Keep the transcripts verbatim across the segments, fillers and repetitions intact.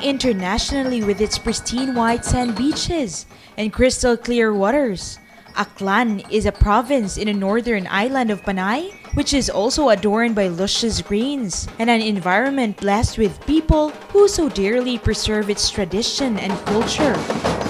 internationally with its pristine white sand beaches and crystal clear waters, Aklan is a province in the northern island of Panay, which is also adorned by luscious greens and an environment blessed with people who so dearly preserve its tradition and culture.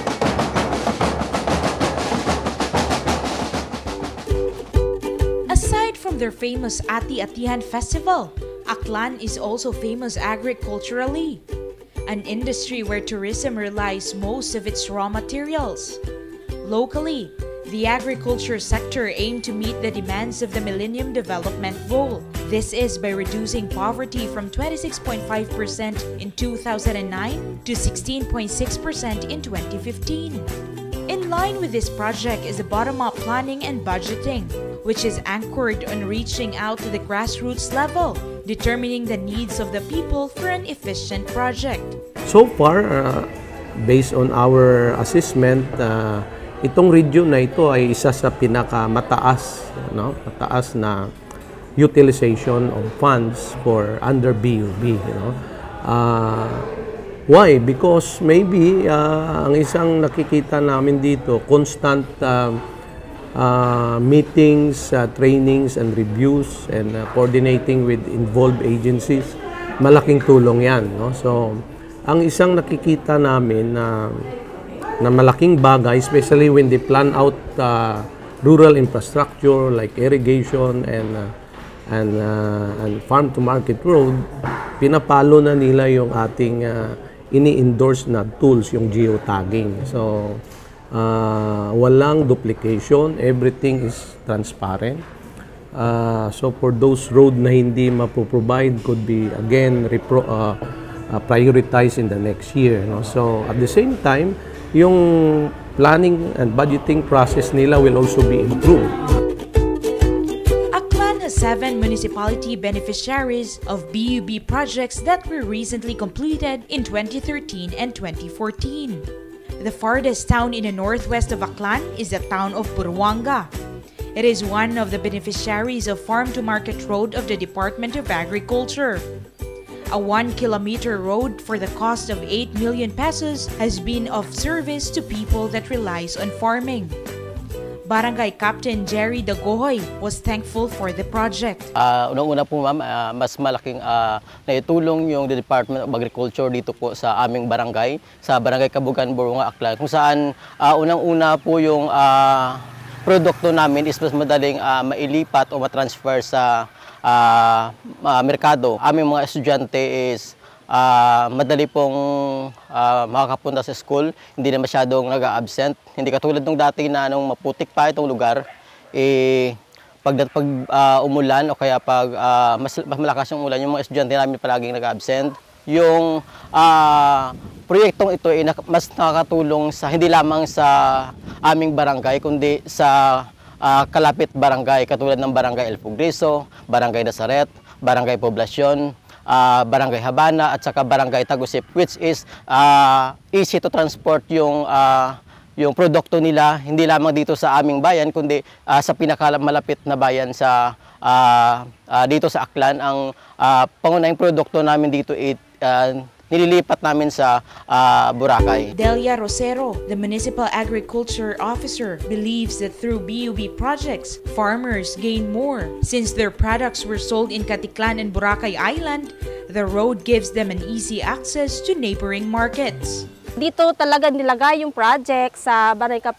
Aside from their famous Ati-Atihan festival, Aklan is also famous agriculturally, an industry where tourism relies most of its raw materials. Locally, the agriculture sector aimed to meet the demands of the Millennium Development Goal. This is by reducing poverty from twenty-six point five percent in two thousand nine to sixteen point six percent in twenty fifteen. In line with this project is the bottom-up planning and budgeting, which is anchored on reaching out to the grassroots level, determining the needs of the people for an efficient project. So far, uh, based on our assessment, uh, itong region na ito ay isa sa pinakamataas, no? Mataas na utilization of funds for under B U B. You know? uh, why? Because maybe uh, ang isang nakikita namin dito, constant uh, uh, meetings, uh, trainings, and reviews, and uh, coordinating with involved agencies, malaking tulong yan. No? So, ang isang nakikita namin na uh, na malaking bagay, especially when they plan out uh, rural infrastructure like irrigation and uh, and uh, and farm to market road, pinapalo na nila yung ating uh, ini-endorse na tools, yung geotagging. So uh, walang duplication, everything is transparent. Uh, so for those road na hindi mapoprovide could be again repro uh, uh, prioritized in the next year. No? So at the same time, yung planning and budgeting process nila will also be improved. Aklan has seven municipality beneficiaries of B U B projects that were recently completed in twenty thirteen and twenty fourteen. The farthest town in the northwest of Aklan is the town of Buruanga. It is one of the beneficiaries of Farm to Market Road of the Department of Agriculture. A one-kilometer road for the cost of eight million pesos has been of service to people that relies on farming. Barangay Captain Jerry Dagohoy was thankful for the project. Uh, Unang-una po ma'am, uh, mas malaking uh, naitulong yung the Department of Agriculture dito po sa aming barangay, sa Barangay Kabugan, Buruanga, Aklan, kung saan uh, unang-una po yung uh, produkto namin is mas madaling uh, mailipat o matransfer sa Uh, uh, merkado. Aming mga estudyante is uh, madali pong uh, makakapunta sa school, hindi na masyadong nag-absent. Hindi katulad nung dati na nung maputik pa itong lugar, eh, pag, pag uh, umulan o kaya pag uh, mas, mas malakas yung ulan, yung mga estudyante namin palaging nag-absent. Yung uh, proyektong ito ay mas nakakatulong sa hindi lamang sa aming barangay, kundi sa Uh, kalapit barangay katulad ng Barangay El Progreso, Barangay Nazaret, Barangay Poblacion, uh, Barangay Habana at saka Barangay Tagusip, which is uh, easy to transport yung uh, yung produkto nila hindi lamang dito sa aming bayan kundi uh, sa pinakamalapit na bayan sa uh, uh, dito sa Aklan. Ang uh, pangunahing produkto namin dito ay uh, nililipat namin sa uh, Boracay. Delia Rosero, the Municipal Agriculture Officer, believes that through B U B projects, farmers gain more. Since their products were sold in Katiklan and Boracay Island, the road gives them an easy access to neighboring markets. Dito talaga nilagay yung project sa Barangay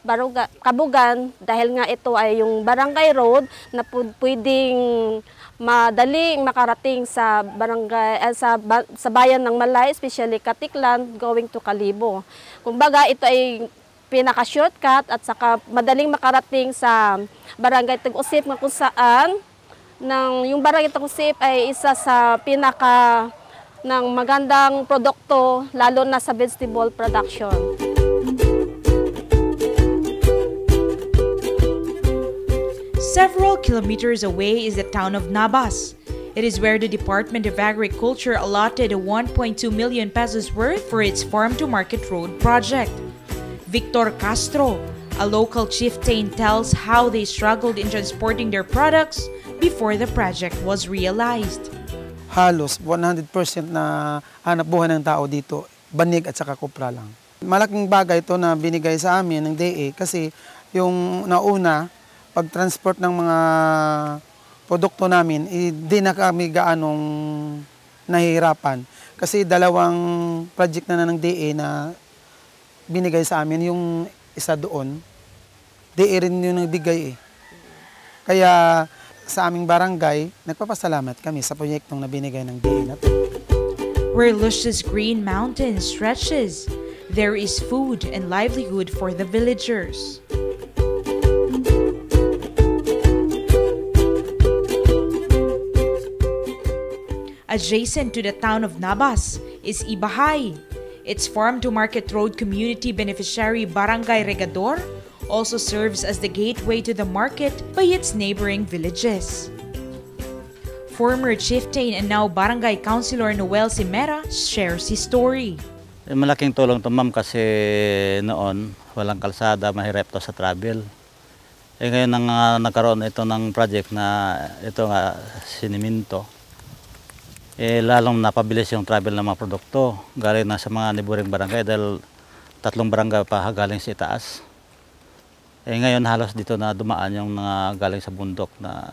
Kabugan dahil nga ito ay yung barangay road na pwedeng madaling makarating sa barangay eh, sa sa bayan ng Malay, especially Katiklan going to Kalibo. Kumbaga ito ay pinaka-shortcut at saka madaling makarating sa Barangay Tagusip na kung saan ng yung Barangay Tagusip ay isa sa pinaka ng magandang produkto lalo na sa vegetable production. Several kilometers away is the town of Nabas. It is where the Department of Agriculture allotted a one point two million pesos worth for its Farm to Market Road project. Victor Castro, a local chieftain, tells how they struggled in transporting their products before the project was realized. halos one hundred percent na hanap buhay ng tao dito, banig at saka kopra lang. Malaking bagay ito na binigay sa amin ng D A kasi yung nauna, pag-transport ng mga produkto namin, hindi na kami gaanong nahihirapan. Kasi dalawang project na na ng D A na binigay sa amin, yung isa doon, D A rin yung nagbigay eh. Kaya sa aming barangay, nagpapasalamat kami sa proyektong na binigay ng D A na to. Where luscious green mountains stretches, there is food and livelihood for the villagers. Adjacent to the town of Nabas is Ibahay. Its farm-to-market road community beneficiary Barangay Regador also serves as the gateway to the market by its neighboring villages. Former chieftain and now Barangay Councilor Noel Simera shares his story. Malaking tulong to ma'am kasi noon walang kalsada, mahirap to sa travel. Eh ngayon nang uh, nagkaroon ito ng project na ito nga siniminto, eh lalong napabilis yung travel ng mga produkto galing na sa mga neighboring barangay dahil tatlong barangay pa galing sa itaas. Eh ngayon halos dito na dumaan yung mga galing sa bundok na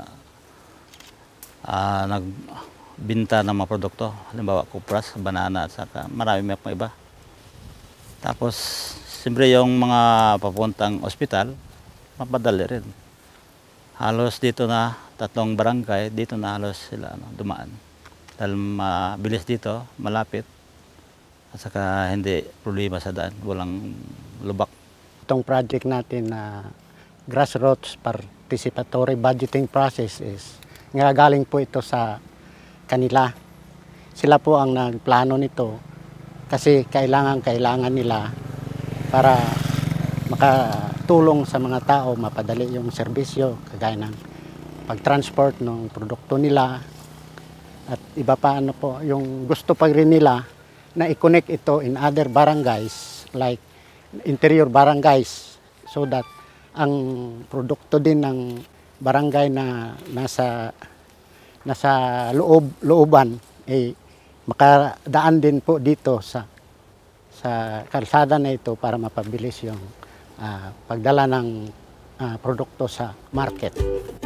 uh, nagbinta ng mga produkto, halimbawa kupras, banana at saka marami may pang iba. Tapos siyempre yung mga papuntang ospital, mapadali rin. Halos dito na tatlong barangay, dito na halos sila ano, dumaan. Dahil mabilis dito, malapit, at saka hindi problema sa daan, walang lubak. Itong project natin na grassroots participatory budgeting process is ngagaling po ito sa kanila. Sila po ang nagplano nito kasi kailangan-kailangan nila para makatulong sa mga tao, mapadali yung serbisyo, kagaya ng pag-transport ng produkto nila. At iba pa ano po, yung gusto pa rin nila na i-connect ito in other barangays, like interior barangays, so that ang produkto din ng barangay na nasa nasa loob looban eh makadaan din po dito sa sa kalsada na ito para mapabilis yung uh, pagdala ng uh, produkto sa market.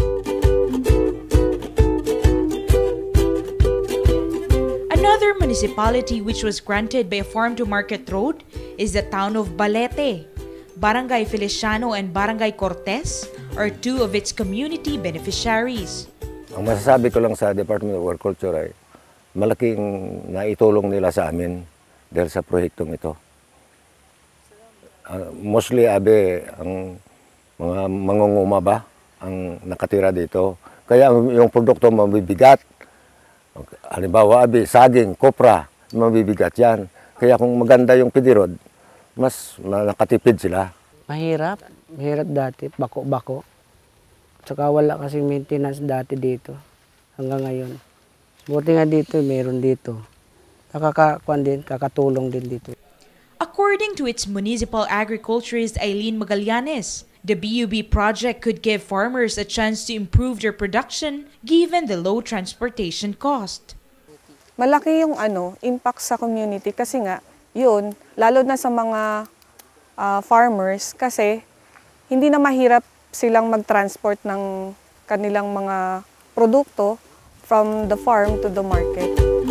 Another municipality which was granted by a farm-to-market road is the town of Balete. Barangay Feliciano and Barangay Cortes are two of its community beneficiaries. Ang masasabi ko lang sa Department of Agriculture ay malaking naitulong nila sa amin dahil sa proyektong ito. Uh, mostly, abe, ang mga mangunguma ba ang nakatira dito. Kaya yung produkto mabibigat. Halimbawa, abi, saging, kopra, mabibigat yan. Kaya kung maganda yung pidirod, mas nakatipid sila. Mahirap. Mahirap dati. Bako-bako. Tsaka wala kasing maintenance dati dito. Hanggang ngayon. Buti nga dito, meron dito. Kakakakuan din, kakatulong din dito. According to its municipal agriculturist Eileen Magallanes, the B U B project could give farmers a chance to improve their production given the low transportation cost. Malaki yung ano, impact sa community kasi nga, yun, lalo na sa mga uh, farmers kasi hindi na mahirap silang mag-transport ng kanilang mga produkto from the farm to the market.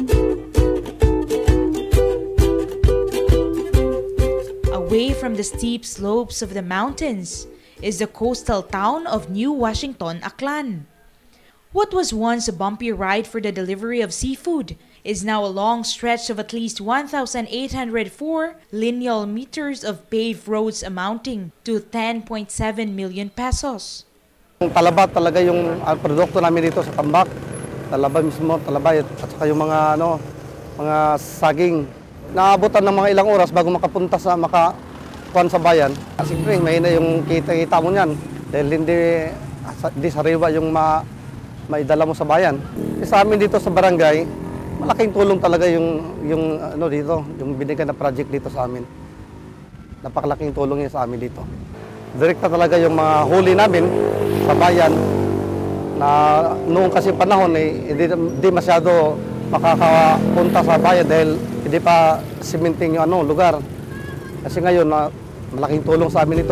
Away from the steep slopes of the mountains is the coastal town of New Washington, Aklan. What was once a bumpy ride for the delivery of seafood is now a long stretch of at least one thousand eight hundred four lineal meters of paved roads amounting to ten point seven million pesos. Talaba talaga yung uh, produkto namin dito sa tambak. Talaba mismo, talaba at saka yung mga ano, mga saging. Naabutan ng mga ilang oras bago makapunta sa makakuan sa bayan. Siyempre, mahina yung kita-kita mo niyan dahil hindi, hindi sariwa yung ma, maidala mo sa bayan. E sa amin dito sa barangay, malaking tulong talaga yung, yung, ano dito, yung binigay na project dito sa amin. Napakalaking tulong niya sa amin dito. Direkta talaga yung mga huli namin sa bayan na noong kasi panahon eh, hindi, hindi masyado makakapunta sa bayan dahil hindi pa cementing yung ano, lugar. Kasi ngayon, na, malaking tulong sa amin ito.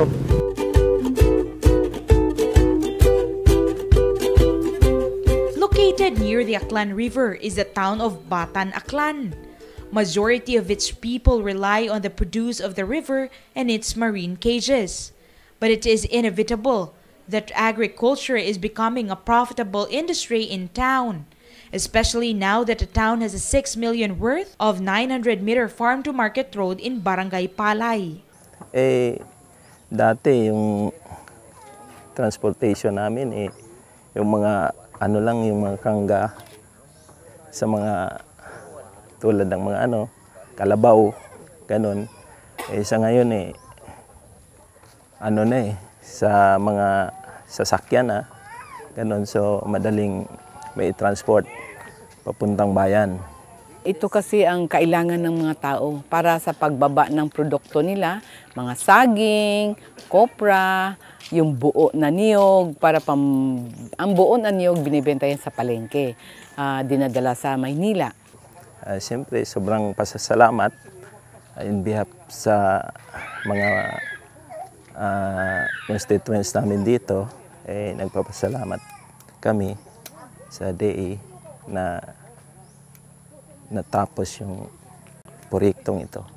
Located near the Aklan River is the town of Batan, Aklan. Majority of its people rely on the produce of the river and its marine cages. But it is inevitable that agriculture is becoming a profitable industry in town, especially now that the town has a six million worth of nine hundred meter farm-to-market road in Barangay Palay. Eh, dati yung transportation namin, eh, yung mga ano lang, yung mga kangga sa mga tulad ng mga ano, kalabaw, ganun. Eh, sa ngayon eh, ano na eh, sa mga sasakyan na, ganun. So, madaling may transport papuntang bayan. Ito kasi ang kailangan ng mga tao para sa pagbaba ng produkto nila, mga saging, kopra, yung buo na niyog, para pam, ang buo na niyog binibenta yan sa palengke, uh, dinadala sa Maynila. Uh, Siyempre, sobrang pasasalamat uh, in behalf sa mga uh, constituents namin dito, eh, nagpapasalamat kami sa D A na natapos yung proyektong ito.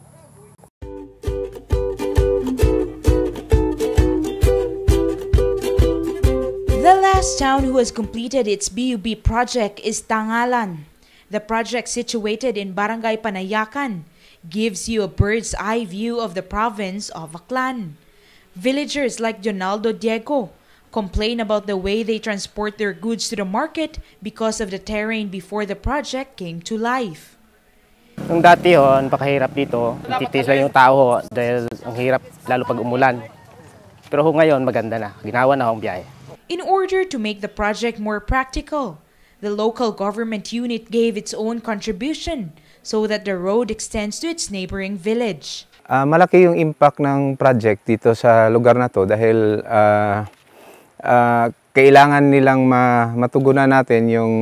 The last town who has completed its B U B project is Tangalan. The project, situated in Barangay Panayakan, gives you a bird's eye view of the province of Aklan. Villagers like Jonaldo Diego complain about the way they transport their goods to the market because of the terrain before the project came to life. Nung dati ho, napakahirap dito. Titiis lang yung tao ho, dahil ang hirap lalo pag umulan. Pero ho ngayon maganda na, ginawa na ho ang biyahe. In order to make the project more practical, the local government unit gave its own contribution so that the road extends to its neighboring village. Uh, malaki yung impact ng project dito sa lugar na to dahil uh, uh, kailangan nilang ma matugunan natin yung,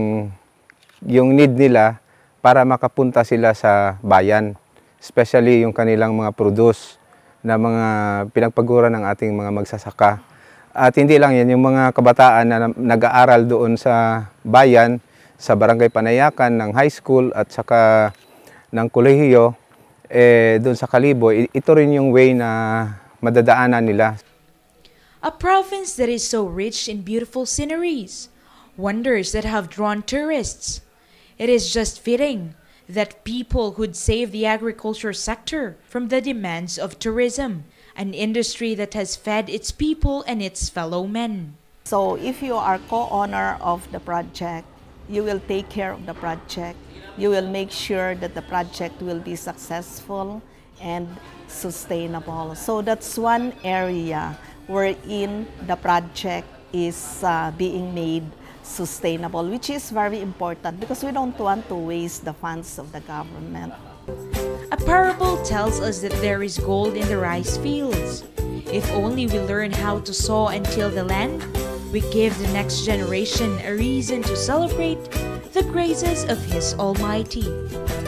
yung need nila para makapunta sila sa bayan. Especially yung kanilang mga produce na mga pinagpagura ng ating mga magsasaka. At hindi lang yan, yung mga kabataan na nag-aaral doon sa bayan, sa Barangay Panayakan, ng high school at saka ng kolehiyo, eh, doon sa Kalibo, ito rin yung way na madadaanan nila. A province that is so rich in beautiful sceneries, wonders that have drawn tourists. It is just fitting that people who'd save the agriculture sector from the demands of tourism, an industry that has fed its people and its fellow men. So if you are co-owner of the project, you will take care of the project. You will make sure that the project will be successful and sustainable. So that's one area wherein the project is uh, being made sustainable, which is very important because we don't want to waste the funds of the government. A parable tells us that there is gold in the rice fields. If only we learn how to sow and till the land, we give the next generation a reason to celebrate the graces of His Almighty.